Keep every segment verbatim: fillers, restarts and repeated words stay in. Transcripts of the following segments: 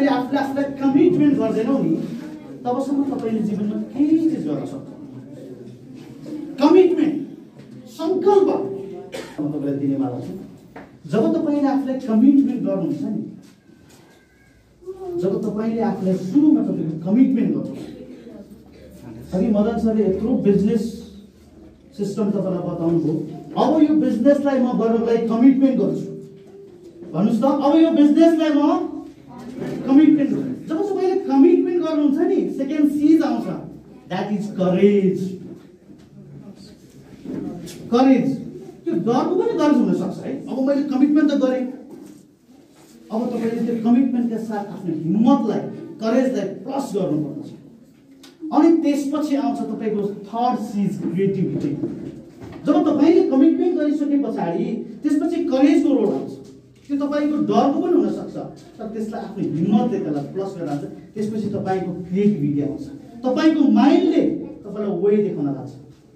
तपाईले आफूले आफूलाई कमिटमेन्ट गर्दैनौ नि तबसम्म तपाईले जीवनमा केही चिज गर्न सक्दैन। कमिटमेन्ट संकल्प म तपाईलाई दिने वाला छु। जब तपाईले आफूलाई कमिटमेन्ट गर्नुहुन्छ नि, जब तपाईले आफूलाई सुरुमा तपाईको कमिटमेन्ट गर्नुहुन्छ, अघि मदन सरले यत्रो बिजनेस सिस्टम तपाईलाई बताउनु भयो। अब यो बिजनेसलाई म गर्नलाई कमिटमेन्ट गर्छु भन्नुस् त। अब यो बिजनेसलाई म कमिटमेन्ट गर्छु। जब तपाईले कमिटमेन्ट गर्नुहुन्छ नि, सेकेन्ड सीज आउँछ, दैट इज करेज। करेज त्यो गर्नु पनि गर्नु हुन सक्छ है। अब मैले कमिटमेन्ट त गरे, अब तपाईले त्यो कमिटमेन्टका साथ आफ्नो हिम्मतलाई, करेजलाई प्लस गर्नुपर्छ। अनि त्यसपछि आउँछ तपाईको थर्ड सीज, क्रिएटिभिटी। जब तपाईले कमिटमेन्ट गरिसके पछाडि त्यसपछि करेजको रोल आउँछ। त्यो तपाईको डरको पनि हुन सक्छ, तर त्यसलाई आफ्नो हिम्मतले त्यसलाई प्लस गरेर आउँछ। त्यसपछि तपाईको क्रिएटिभिटी आउँछ। तपाईको माइन्डले तपाईलाई वे देखाउन लाग्छ।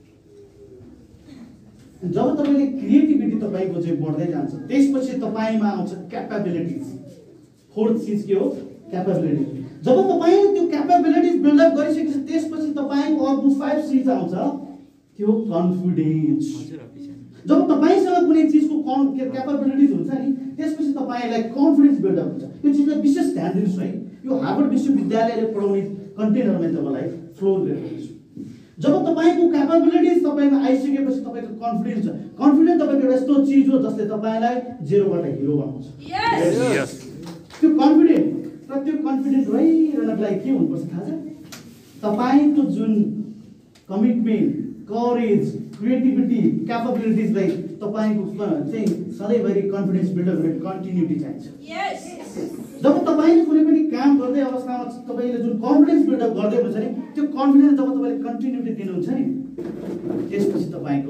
जब तपाईले क्रिएटिभिटी तपाईको चाहिँ बढ्दै जान्छ, त्यसपछि तपाईमा आउँछ क्यापेबिलिटिज। फोर्थ सीज के हो? क्यापेबिलिटी। जब तपाईले त्यो क्यापेबिलिटिज बिल्ड अप गरिसकेपछि त्यसपछि तपाईको अर्को फाइभ सीज आउँछ, त्यो कन्फिडेन्स। जब तपाईसँग कुनै चीजको क्यापेबिलिटिज हुन्छ नि, त्यसपछि तपाईलाई कन्फिडेन्स बिल्ड अप हुन्छ। यो चीजलाई विशेष ध्यान दिनुस् है। यो हार्वर्ड विश्वविद्यालयले पढाउने कन्टेनरमा तपाईलाई फ्लो गरिदिन्छु। जब तपाईको क्यापेबिलिटिज तपाईमा आइसकेपछि तपाईको कन्फिडेन्स छ। कन्फिडेन्स तपाईको यस्तो चीज हो जसले तपाईलाई जेरोबाट हिरो बनाउँछ। यस। त्यो कन्फिडेन्स र त्यो कन्फिडेन्स रहिरहनको लागि के हुनुपर्छ थाहा छ? तपाईको जुन कमिटमेन्ट, करेज, क्रिएटिभिटी, क्यापेबिलिटिजलाई तपाईको चाहिँ सधैँभरि कन्फिडेन्स बिल्ड गरेर कन्टिन्युटी चाहिन्छ। यस। जब तपाईले कुनै पनि काम गर्दै अवस्थामा तपाईले जुन कन्फिडेन्स बिल्ड अप गर्दै हुनुहुन्छ नि, त्यो कन्फिडेन्स जब तपाईले कन्टिन्युटी दिनुहुन्छ नि, त्यसपछि तपाईको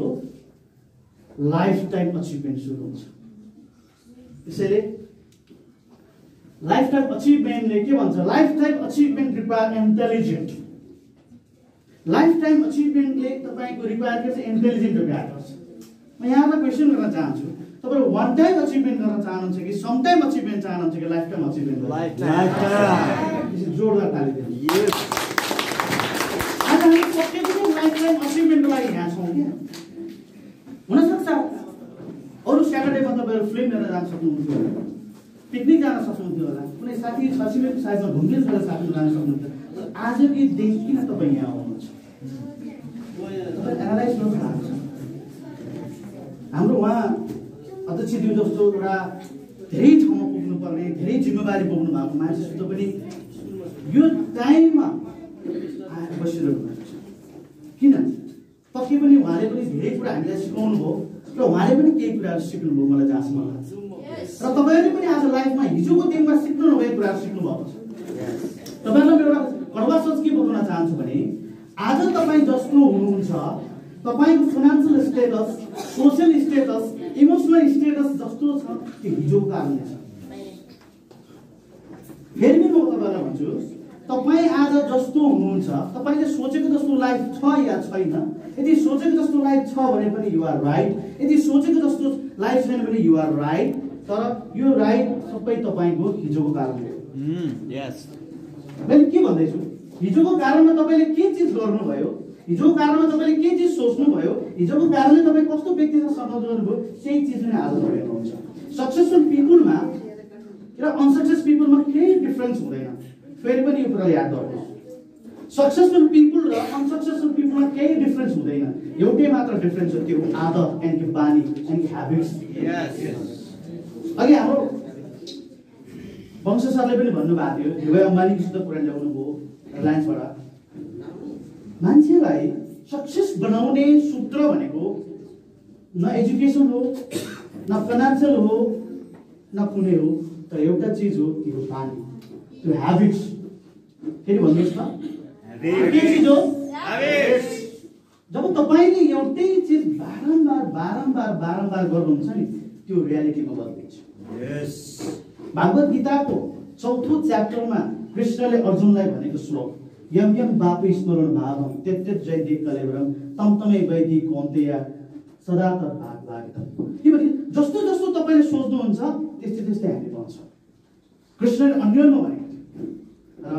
लाइफ टाइम अचिभमेन्ट सुरु हुन्छ। त्यसैले लाइफ टाइम अचिभमेन्टले के भन्छ? Life time achievement require intelligent. Life time अचिभमेन्टले तपाईको रिक्वायर गर्छ इन्टेलिजेन्ट रिक्वायर गर्छ। म यहाँलाई क्वेसन गर्न चाहन्छु, तपाईले वान टाइम अचिभमेन्ट गर्न चाहनुहुन्छ कि सम टाइम अचिभमेन्ट चाहनुहुन्छ कि life time achievement? Life time. त्यसै जोरदार ताली दिनु। यस। आज हामी पक्कै पनि लाइफ टाइम अचिभमेन्टको लागि यहाँ छौँ क्या। हुन सक्छ अरु स्याटरडेमा तपाईहरु फिल्म हेर्न जान सक्नुहुन्थ्यो होला, पिकनिक जान सक्नुहुन्थ्यो होला, कुनै साथी छछिमेको साथमा घुम्न गरेर साथी जान सक्नुहुन्थ्यो। तर आजको दिन किन तपाई यहाँ आउनुहुन्छ? तपाईँ एनालाइज गर्न चाहनुहुन्छ। हाम्रो उहाँ अध्यक्षज्यू जस्तो एउटा धेरै ठाउँमा पुग्नुपर्ने, धेरै जिम्मेवारी बोक्नु भएको मान्छेसित पनि यो टाइममा आएर बसिरहनु भएको छ। किन? पक्कै पनि उहाँले पनि धेरै कुरा हामीलाई सिकाउनु भयो र उहाँले पनि केही कुराहरू सिक्नुभयो मलाई जहाँसम्म लाग्छ। र तपाईँहरूले पनि आज लाइफमा हिजोको दिनमा सिक्नु नभएको कुराहरू सिक्नु भएको छ। तपाईँहरूलाई एउटा कडवा सोच के बताउन चाहन्छु भने आज तपाईँ जस्तो हुनुहुन्छ, तपाईको financial status, social status, emotional status जस्तो छ त्यो हिजोको कारणले छ। फेरि पनि म तपाईँलाई भन्छु, तपाईँ आज जस्तो हुनुहुन्छ, तपाईँले सोचेको जस्तो लाइफ छ या छैन। यदि सोचेको जस्तो लाइफ छ भने पनि यु आर राइट, यदि सोचेको जस्तो लाइफ छैन भने यु आर राइट। तर यो राइट सबै तपाईँको हिजोको कारणले हो। यस। मैले के भन्दैछु? हिजोको कारणमा तपाईँले के चिज गर्नुभयो, हिजोको कारणमा तपाईँले के चिज सोच्नुभयो, हिजोको कारणले तपाईँ कस्तो व्यक्तिसँग सम्बन्ध गर्नुभयो, त्यही चिज नै आज तपाईँ हुनुहुन्छ। सक्सेसफुल पिपुलमा र अनसक्सेस पिपुलमा केही डिफरेन्स हुँदैन। फेरि पनि यो कुरा याद गर्नुहोस्, सक्सेसफुल पिपुल र अनसक्सेसफुल पिपुलमा केही डिफरेन्स हुँदैन। एउटै मात्र डिफरेन्स हो, त्यो आदत एन्ड कि बानी एन्ड कि ह्याबिट्स। अघि हाम्रो वंश सरले पनि भन्नुभएको थियो, धीरुभाइ अम्बानीसित कुरा ल्याउनु भयो रिलायन्सबाट। मान्छेलाई सक्सेस बनाउने सूत्र भनेको न एजुकेसन हो, न फाइनान्शियल हो, न कुनै हो, तर एउटा चिज हो, त्यो बानी, त्यो ह्याबिट्स। फेरि भन्नुहोस् त, के चिज हो? ह्याबिट्स। जब तपाईले एउटै चिज बारम्बार बारम्बार बारम्बार गर्नुहुन्छ नि, त्यो रियालिटीमा बदलिन्छ। यस। भागवत गीताको चौथो च्याप्टरमा कृष्णले अर्जुनलाई भनेको श्लोक, यम यम बाप स्मरण भावम त्यत्यत जयदेव कलेवरम तम तमै वैदिक कौन्तेय सदा तत् भाग लागेत। के भने जस्तो जस्तो तपाईले सोच्नुहुन्छ त्यस्तै त्यस्तै हामी पाउँछ। कृष्णले अन्यमा भने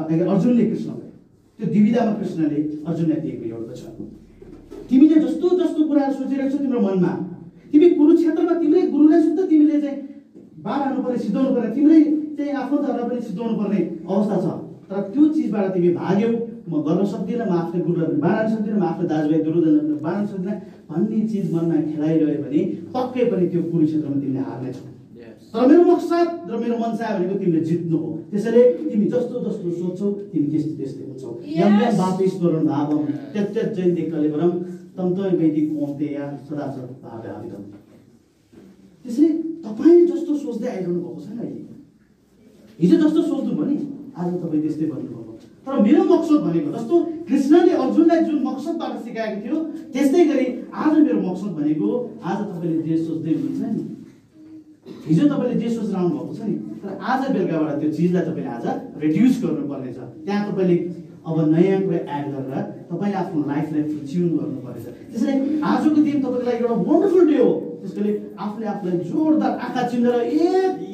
अर्जुनले कृष्णलाई, त्यो द्विविधामा कृष्णले अर्जुनलाई दिएको एउटा छ। तिमीले जस्तो जस्तो कुराहरू सोचिरहेको छौ तिम्रो मनमा, तिमी कुरुक्षेत्रमा तिम्रै गुरुलाई सुद्धा तिमीले चाहिँ बार हाल्नु पर्ने, सिद्धाउनु पर्ने, तिम्रै चाहिँ आफन्तहरूलाई पनि सिद्धाउनु पर्ने अवस्था छ। तर त्यो चिजबाट तिमी भाग्यौ, म गर्न सक्दिनँ, म आफ्नो गुरुलाई पनि बाँड्न सक्दिनँ, म आफ्नो दाजुभाइ दुर्योधनलाई पनि बाँड्न सक्दिनँ भन्ने चिज मनमा खेलाइरह्यो भने पक्कै पनि त्यो कुरुक्षेत्रमा तिमीले हार्नेछौ। तर मेरो मकसद र मेरो मनसा भनेको तिमीले जित्नु हो। त्यसैले तिमी जस्तो जस्तो सोच्छौ तिमी त्यस्तै त्यस्तै हुन्छौ। यम यम वापीश्वरं भावम त्यत्यत् जयन्ते कलेवरम तम तम वैदिक कौन्तेय सदा सदा भावयामितम्। त्यसैले तपाईले जस्तो सोच्दै आइरहनु भएको छैन अहिले। हिजो जस्तो सोच्नु भयो नि आज तपाईँ त्यस्तै भन्नुभयो। तर मेरो मकसद भनेको जस्तो कृष्णले अर्जुनलाई जुन मकसदबाट सिकाएको थियो त्यस्तै गरी आज मेरो मकसद भनेको आज तपाईँले जे सोच्दै हुनुहुन्छ नि, हिजो तपाईँले जे सोचेर आउनु भएको छ नि, तर आज बेलुकाबाट त्यो चिजलाई तपाईँले आज रिड्युस गर्नुपर्ने छ। त्यहाँ तपाईँले अब नयाँ कुरा एड गरेर तपाईँले आफ्नो लाइफलाई ट्युन गर्नुपर्नेछ। त्यसैले आजको दिन तपाईँको लागि एउटा वन्डरफुल डे हो। त्यसैले आफूले आफूलाई जोरदार आँखा चिन्देर एक